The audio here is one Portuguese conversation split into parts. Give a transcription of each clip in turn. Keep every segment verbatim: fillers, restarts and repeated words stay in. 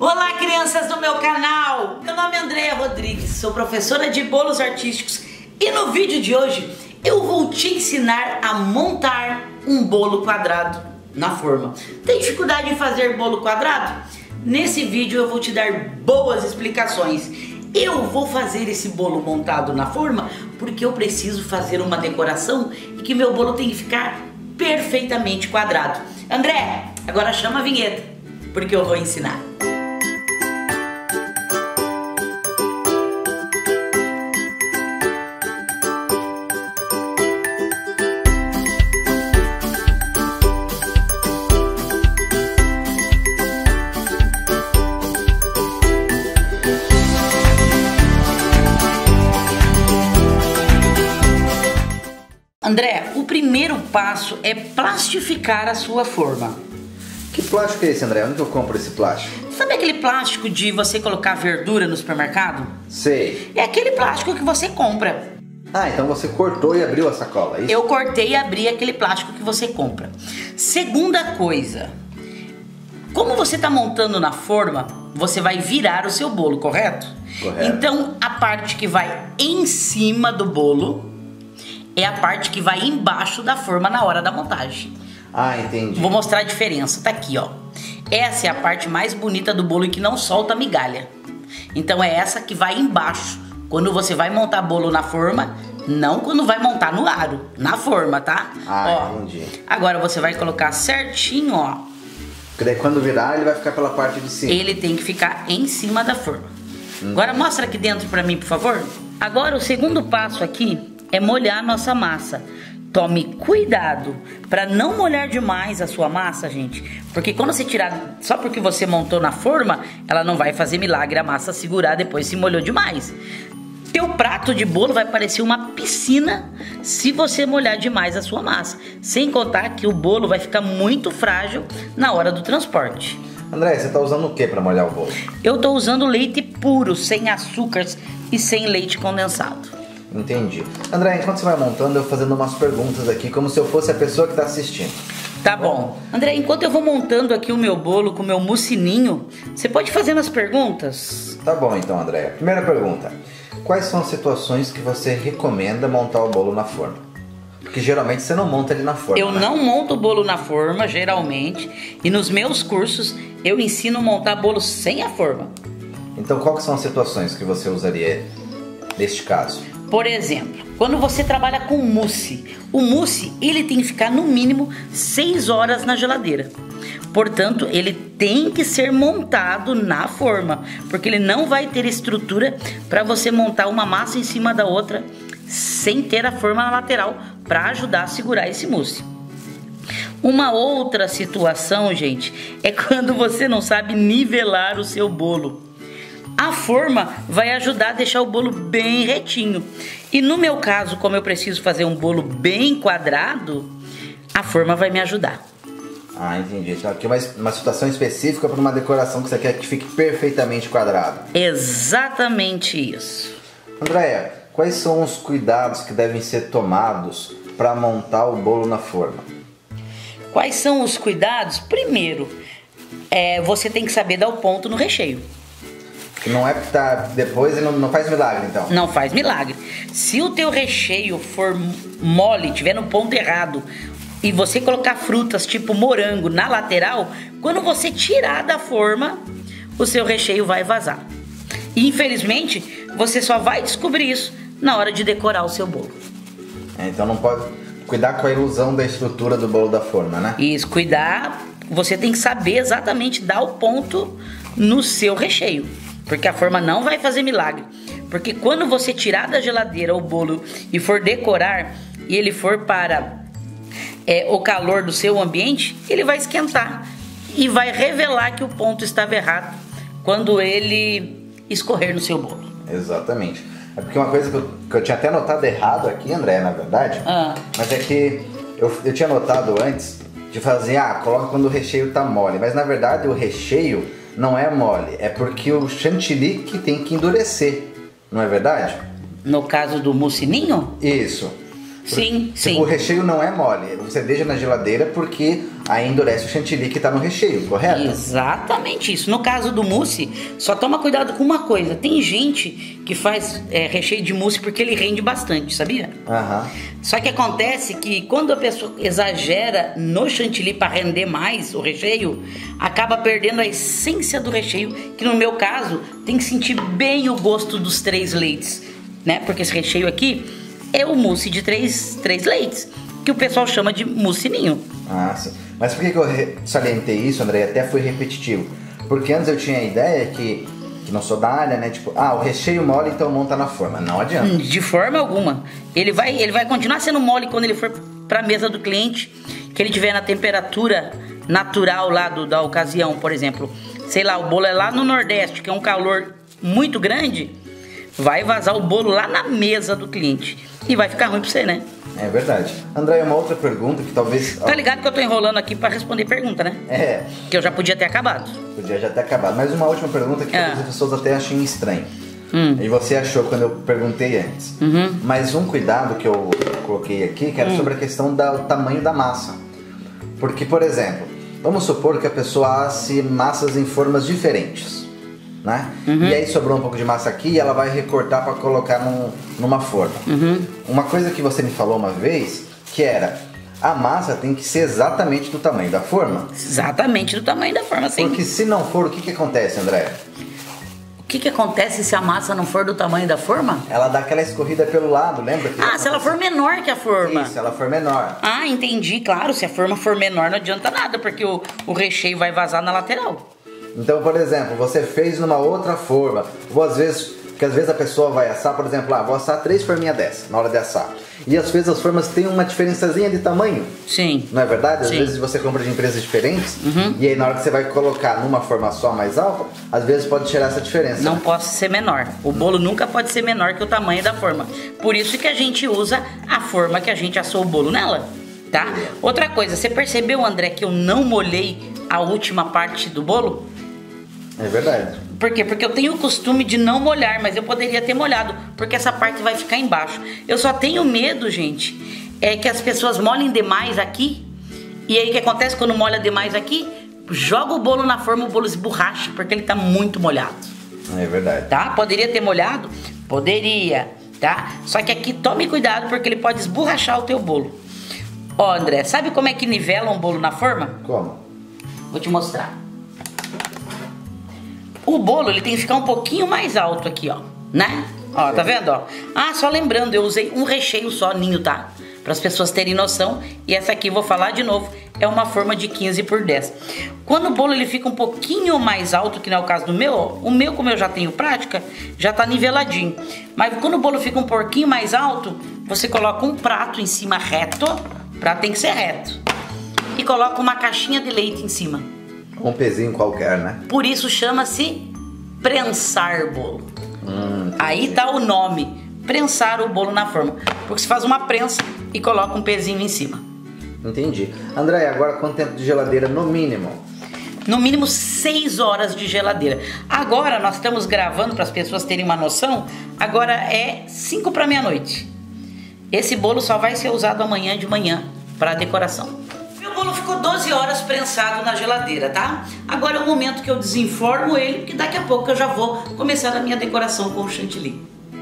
Olá, crianças do meu canal! Meu nome é Andréia Rodrigues, sou professora de bolos artísticos e no vídeo de hoje eu vou te ensinar a montar um bolo quadrado na forma. Tem dificuldade em fazer bolo quadrado? Nesse vídeo eu vou te dar boas explicações. Eu vou fazer esse bolo montado na forma porque eu preciso fazer uma decoração e que meu bolo tem que ficar perfeitamente quadrado. André, agora chama a vinheta porque eu vou ensinar. André, o primeiro passo é plastificar a sua forma. Que plástico é esse, André? Onde eu compro esse plástico? Sabe aquele plástico de você colocar verdura no supermercado? Sei. É aquele plástico que você compra. Ah, então você cortou e abriu a sacola, é isso? Eu cortei e abri aquele plástico que você compra. Segunda coisa, como você está montando na forma, você vai virar o seu bolo, correto? Correto. Então a parte que vai em cima do bolo é a parte que vai embaixo da forma na hora da montagem. Ah, entendi. Vou mostrar a diferença, tá aqui, ó. Essa é a parte mais bonita do bolo e que não solta migalha. Então é essa que vai embaixo. Quando você vai montar bolo na forma, não quando vai montar no aro, na forma, tá? Ah, ó, entendi. Agora você vai colocar certinho, ó. Porque daí quando virar ele vai ficar pela parte de cima. Ele tem que ficar em cima da forma. Hum. Agora mostra aqui dentro pra mim, por favor. Agora o segundo passo aqui é molhar a nossa massa. Tome cuidado para não molhar demais a sua massa, gente. Porque quando você tirar, só porque você montou na forma, ela não vai fazer milagre a massa segurar depois se molhou demais. Teu prato de bolo vai parecer uma piscina se você molhar demais a sua massa. Sem contar que o bolo vai ficar muito frágil na hora do transporte. André, você tá usando o que para molhar o bolo? Eu tô usando leite puro, sem açúcares e sem leite condensado. Entendi. André, enquanto você vai montando, eu vou fazendo umas perguntas aqui, como se eu fosse a pessoa que está assistindo. Tá bom. André, enquanto eu vou montando aqui o meu bolo com o meu mucininho, você pode fazer as perguntas? Tá bom então, André. Primeira pergunta. Quais são as situações que você recomenda montar o bolo na forma? Porque geralmente você não monta ele na forma, Eu né? não monto o bolo na forma, geralmente. E nos meus cursos, eu ensino a montar bolo sem a forma. Então, quais são as situações que você usaria neste caso? Por exemplo, quando você trabalha com mousse, o mousse ele tem que ficar no mínimo seis horas na geladeira. Portanto, ele tem que ser montado na forma, porque ele não vai ter estrutura para você montar uma massa em cima da outra sem ter a forma na lateral para ajudar a segurar esse mousse. Uma outra situação, gente, é quando você não sabe nivelar o seu bolo. A forma vai ajudar a deixar o bolo bem retinho. E no meu caso, como eu preciso fazer um bolo bem quadrado, a forma vai me ajudar. Ah, entendi. Então aqui é uma, uma situação específica para uma decoração que você quer que fique perfeitamente quadrado. Exatamente isso. Andréia, quais são os cuidados que devem ser tomados para montar o bolo na forma? Quais são os cuidados? Primeiro, é, você tem que saber dar o ponto no recheio. Não é que tá depois e não, não faz milagre, então? Não faz milagre. Se o teu recheio for mole, tiver no ponto errado, e você colocar frutas tipo morango na lateral, quando você tirar da forma, o seu recheio vai vazar. E infelizmente, você só vai descobrir isso na hora de decorar o seu bolo. É, então não pode cuidar com a ilusão da estrutura do bolo da forma, né? Isso, cuidar, você tem que saber exatamente dar o ponto no seu recheio. Porque a forma não vai fazer milagre. Porque quando você tirar da geladeira o bolo e for decorar, e ele for para é, o calor do seu ambiente, ele vai esquentar e vai revelar que o ponto estava errado quando ele escorrer no seu bolo. Exatamente. É porque uma coisa que eu, que eu tinha até notado errado aqui, André, na verdade, ah. mas é que eu, eu tinha notado antes de fazer, ah, coloca quando o recheio tá mole. Mas na verdade o recheio não é mole, é porque o chantilly que tem que endurecer, não é verdade? No caso do mucininho? Isso. Sim, tipo, sim. O recheio não é mole, você deixa na geladeira porque aí endurece o chantilly que está no recheio, correto? Exatamente isso. No caso do mousse, só toma cuidado com uma coisa. Tem gente que faz é, recheio de mousse porque ele rende bastante, sabia? Aham. Só que acontece que quando a pessoa exagera no chantilly para render mais o recheio, acaba perdendo a essência do recheio, que no meu caso tem que sentir bem o gosto dos três leites, né? Porque esse recheio aqui é o mousse de três, três leites, que o pessoal chama de mousse ninho. Ah, sim. Mas por que que eu salientei isso, André? Até fui repetitivo. Porque antes eu tinha a ideia que, que não sou da área, né? Tipo, ah, o recheio mole, então monta na forma. Não adianta. De forma alguma. Ele vai, ele vai continuar sendo mole quando ele for para a mesa do cliente, que ele tiver na temperatura natural lá do, da ocasião, por exemplo. Sei lá, o bolo é lá no Nordeste, que é um calor muito grande, vai vazar o bolo lá na mesa do cliente. E vai ficar ruim pra você, né? É verdade. André, uma outra pergunta que talvez... Tá ligado que eu tô enrolando aqui pra responder pergunta, né? É. Que eu já podia ter acabado. Podia já ter acabado. Mas uma última pergunta que Ah. as pessoas até acham estranho. Hum. E você achou quando eu perguntei antes. Uhum. Mas um cuidado que eu coloquei aqui, que era Hum. sobre a questão do tamanho da massa. Porque, por exemplo, vamos supor que a pessoa asse massas em formas diferentes, né? Uhum. E aí sobrou um pouco de massa aqui e ela vai recortar para colocar num, numa forma. Uhum. Uma coisa que você me falou uma vez, que era, a massa tem que ser exatamente do tamanho da forma. Exatamente do tamanho da forma, sim. Porque se não for, o que que acontece, André? O que que acontece se a massa não for do tamanho da forma? Ela dá aquela escorrida pelo lado, lembra? Que Ah, se ela for menor que a forma. Isso, se ela for menor. Ah, entendi, claro. Se a forma for menor, não adianta nada, porque o, o recheio vai vazar na lateral. Então, por exemplo, você fez numa outra forma, ou às vezes, porque às vezes a pessoa vai assar, por exemplo, ah, vou assar três forminhas dessa na hora de assar. E às vezes as formas têm uma diferençazinha de tamanho. Sim. Não é verdade? Às Sim. vezes você compra de empresas diferentes, Uhum. e aí na hora que você vai colocar numa forma só mais alta, às vezes pode tirar essa diferença. Não pode ser menor. O bolo nunca pode ser menor que o tamanho da forma. Por isso que a gente usa a forma que a gente assou o bolo nela, tá? Outra coisa, você percebeu, André, que eu não molhei a última parte do bolo? É verdade. Por quê? Porque eu tenho o costume de não molhar, mas eu poderia ter molhado, porque essa parte vai ficar embaixo. Eu só tenho medo, gente, é que as pessoas molhem demais aqui, e aí o que acontece quando molha demais aqui? Joga o bolo na forma, o bolo esborracha, porque ele tá muito molhado. É verdade. Tá? Poderia ter molhado? Poderia, tá? Só que aqui tome cuidado, porque ele pode esborrachar o teu bolo. Ó, André, sabe como é que nivela um bolo na forma? Como? Vou te mostrar. O bolo, ele tem que ficar um pouquinho mais alto aqui, ó, né? Ó, tá vendo, ó? Ah, só lembrando, eu usei um recheio só, ninho, tá? Para as pessoas terem noção. E essa aqui, vou falar de novo, é uma forma de quinze por dez. Quando o bolo ele fica um pouquinho mais alto, que não é o caso do meu, ó, o meu, como eu já tenho prática, já tá niveladinho. Mas quando o bolo fica um pouquinho mais alto, você coloca um prato em cima reto, o prato tem que ser reto, e coloca uma caixinha de leite em cima. Um pezinho qualquer, né? Por isso chama-se prensar bolo. Hum, Aí tá o nome, prensar o bolo na forma. Porque você faz uma prensa e coloca um pezinho em cima. entendi. André, agora quanto tempo de geladeira no mínimo? No mínimo seis horas de geladeira. Agora nós estamos gravando para as pessoas terem uma noção. Agora é cinco para meia-noite. Esse bolo só vai ser usado amanhã de manhã para decoração. Meu bolo ficou doze horas prensado na geladeira, tá? Agora é o momento que eu desenformo ele, porque daqui a pouco eu já vou começar a minha decoração com o chantilly.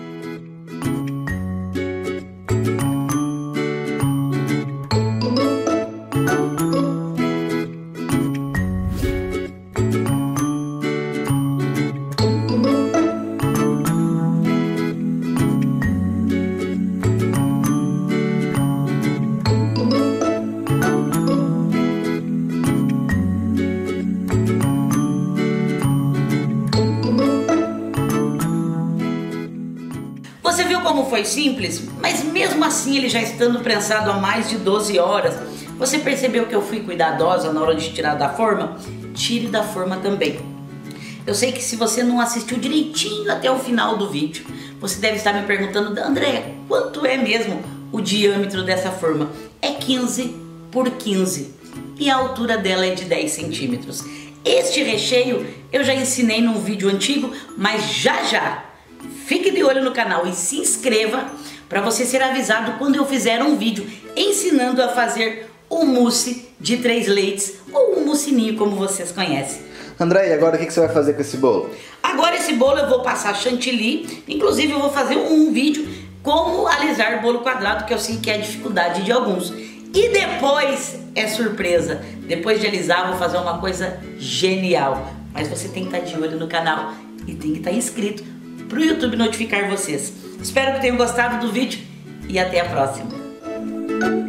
Você viu como foi simples? Mas mesmo assim, ele já estando prensado há mais de doze horas, você percebeu que eu fui cuidadosa na hora de tirar da forma? Tire da forma também. Eu sei que se você não assistiu direitinho até o final do vídeo, você deve estar me perguntando, André, quanto é mesmo o diâmetro dessa forma? É quinze por quinze e a altura dela é de dez centímetros. Este recheio eu já ensinei num vídeo antigo, mas já já fique de olho no canal e se inscreva para você ser avisado quando eu fizer um vídeo ensinando a fazer o mousse de três leites ou o moussinho, como vocês conhecem. André, e agora o que você vai fazer com esse bolo? Agora esse bolo eu vou passar chantilly, inclusive eu vou fazer um vídeo como alisar bolo quadrado, que eu sei que é a dificuldade de alguns. E depois é surpresa, depois de alisar eu vou fazer uma coisa genial. Mas você tem que estar de olho no canal e tem que estar inscrito para o YouTube notificar vocês. Espero que tenham gostado do vídeo e até a próxima.